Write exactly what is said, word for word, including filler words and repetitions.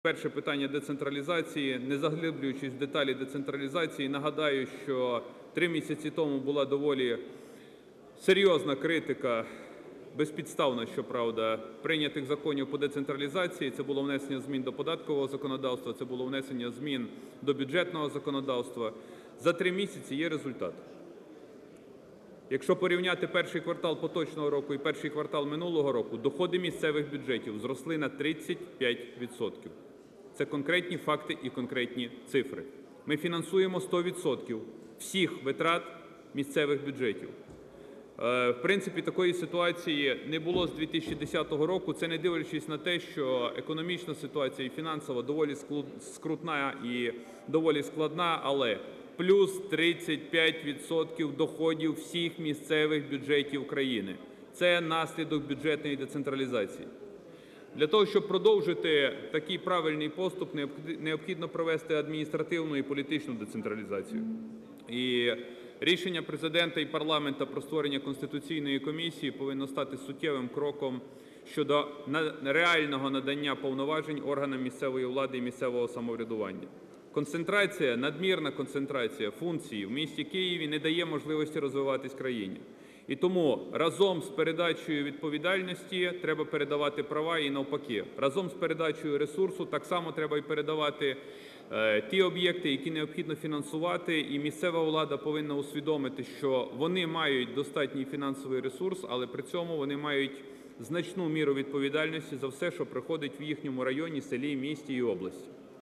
Перше питання децентралізації. Не заглиблюючись в деталі децентралізації, нагадаю, що три місяці тому була доволі серйозна критика, безпідставна, щоправда, прийнятих законів по децентралізації. Це було внесення змін до податкового законодавства, це було внесення змін до бюджетного законодавства. За три місяці є результат. Якщо порівняти перший квартал поточного року і перший квартал минулого року, доходи місцевих бюджетів зросли на тридцять п'ять відсотків. Це конкретні факти і конкретні цифри. Ми фінансуємо сто відсотків всіх витрат місцевих бюджетів. В принципі, такої ситуації не було з дві тисячі десятого року. Це не дивлячись на те, що економічна ситуація і фінансова доволі скрутна і доволі складна, але плюс тридцять п'ять відсотків доходів всіх місцевих бюджетів країни. Це наслідок бюджетної децентралізації. Для того, щоб продовжити такий правильний поступ, необхідно провести адміністративну і політичну децентралізацію. І рішення Президента і парламенту про створення Конституційної комісії повинно стати суттєвим кроком щодо реального надання повноважень органам місцевої влади і місцевого самоврядування. Концентрація, надмірна концентрація функцій в місті Києві не дає можливості розвиватись країні. І тому разом з передачею відповідальності треба передавати права і навпаки. Разом з передачею ресурсу так само треба і передавати е, ті об'єкти, які необхідно фінансувати, і місцева влада повинна усвідомити, що вони мають достатній фінансовий ресурс, але при цьому вони мають значну міру відповідальності за все, що проходить в їхньому районі, селі, місті і області.